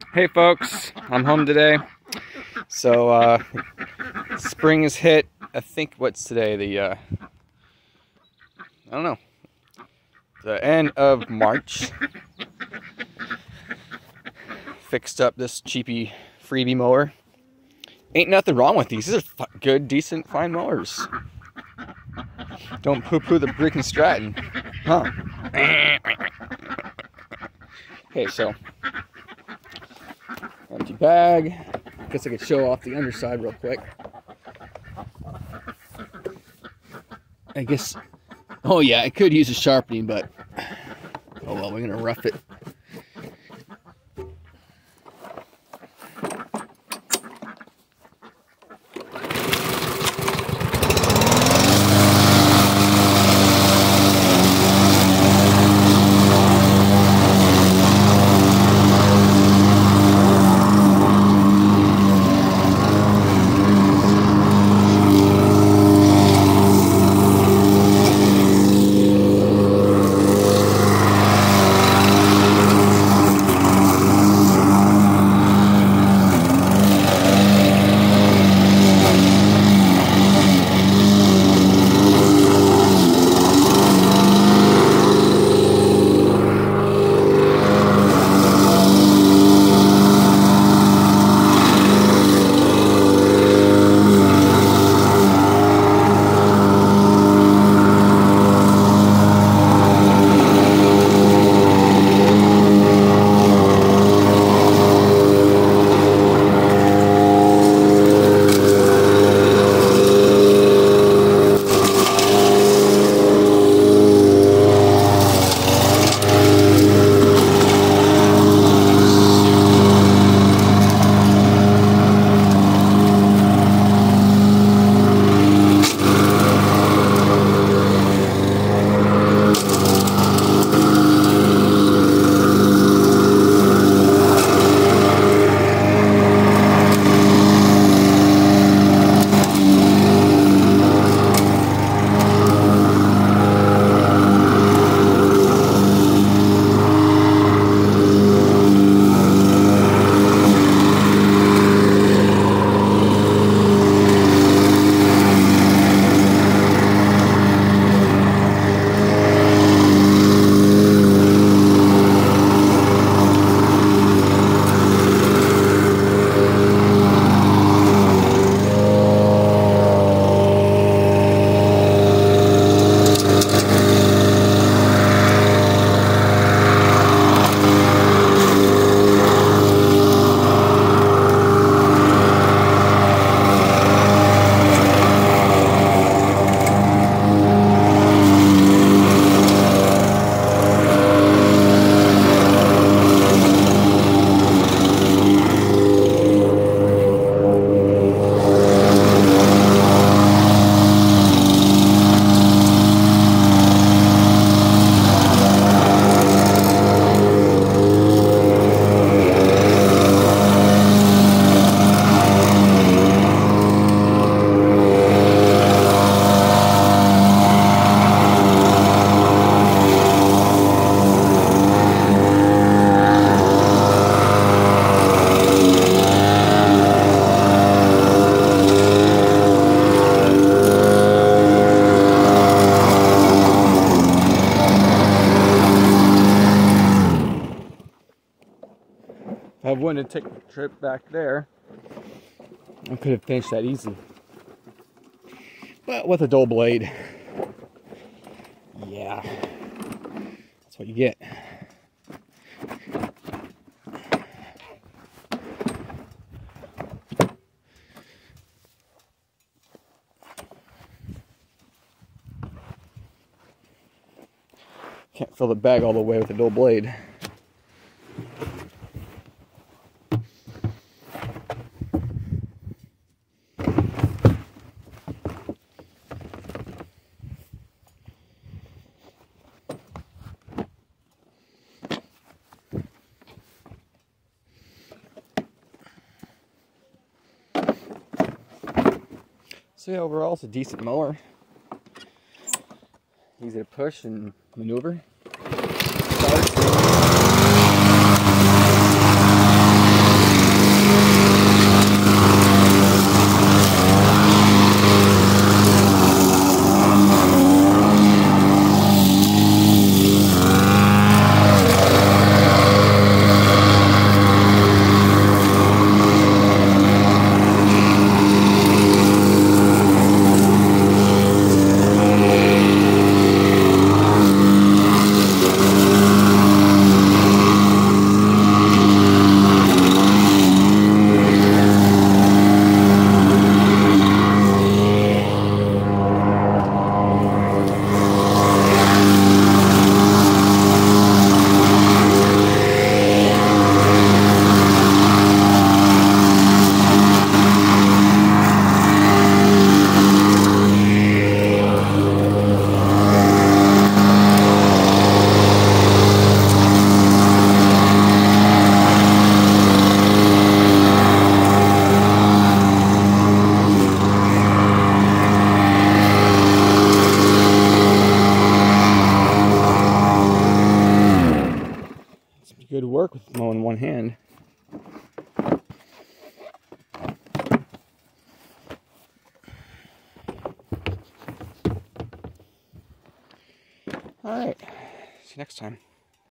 Hey folks, I'm home today. So spring has hit. I think what's today? I don't know. The end of March. Fixed up this cheapy freebie mower. Ain't nothing wrong with these. These are good, decent, fine mowers. Don't poo-poo the Brick and Stratton, huh? Okay, so empty bag. Guess I could show off the underside real quick. I guess. Oh yeah, I could use a sharpening, but oh well, we're gonna rough it. If I wouldn't have taken a trip back there, I could have finished that easy. But with a dull blade, yeah, that's what you get. Can't fill the bag all the way with a dull blade. So yeah, overall it's a decent mower. Easy to push and maneuver. Start. good work with mowing one hand. All right, see you next time.